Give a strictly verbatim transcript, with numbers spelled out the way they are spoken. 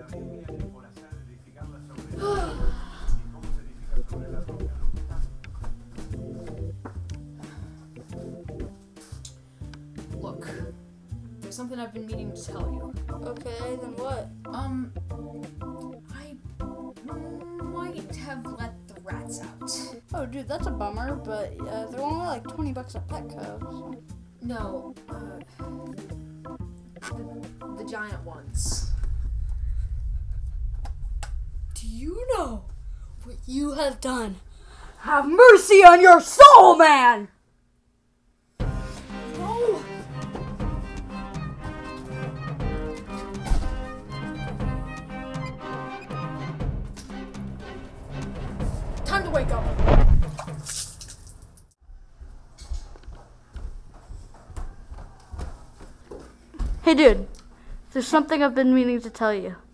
Look, there's something I've been meaning to tell you. Okay, then what? Um, I might have let the rats out. Oh, dude, that's a bummer, but uh, they're only like twenty bucks at Petco. So. No, uh, the, the giant ones. Do you know what you have done? Have mercy on your soul, man! No! Time to wake up. Hey, dude, there's something I've been meaning to tell you.